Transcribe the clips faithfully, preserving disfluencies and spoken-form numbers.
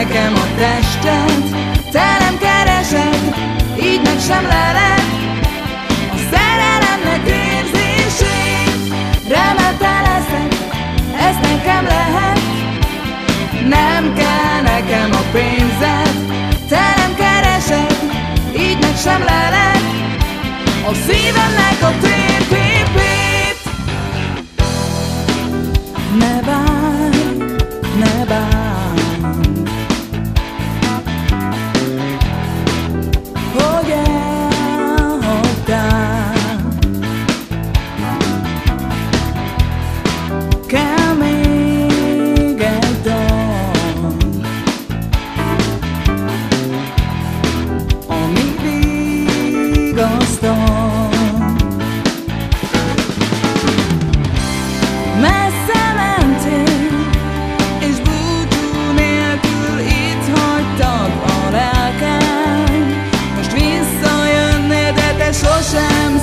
nekem a tested, te nem keresed, így meg sem leled a szerelemnek érzését. Remete leszek, ez nekem lehet, nem kell nekem a pénzed, te nem keresed, így meg sem leled a szívemnek a térképét. Ne bánj, ne bánj, hogy elhagytál. Kell még egy dal, ami vigasztal. Messze mentél, és búcsú nélkül itt hagytad a lelkem. Most visszajönnél, de te sosem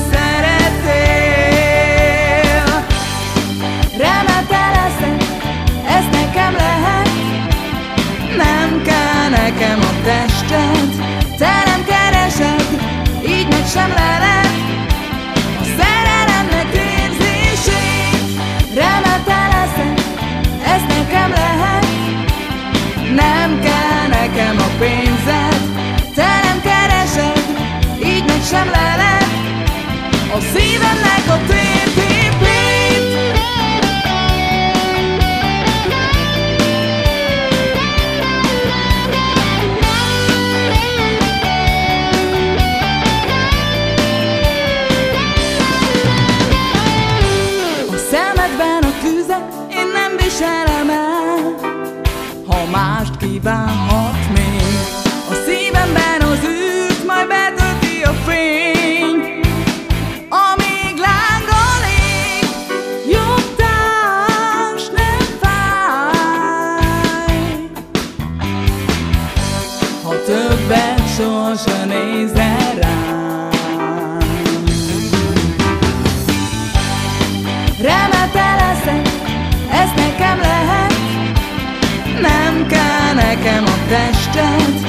szerettél. Remete leszek, ez nekem lehet, nem kell nekem a tested, te nem keresed, így meg sem leled a szerelemnek érzését. Remete leszek, ez nekem lehet, nem kell nekem a pénzed, te nem keresed, így meg sem leled a szívemnek a térképét. A szemedben a tüzet én nem viselem el, ha mást kívánhat még. A szívemben az űrt majd betölti a fény, amíg láng a lég. Jobb társ nem fáj, ha többet sohasem nézel rám. Remete leszek, ez nekem lehet, nem kell nekem a tested,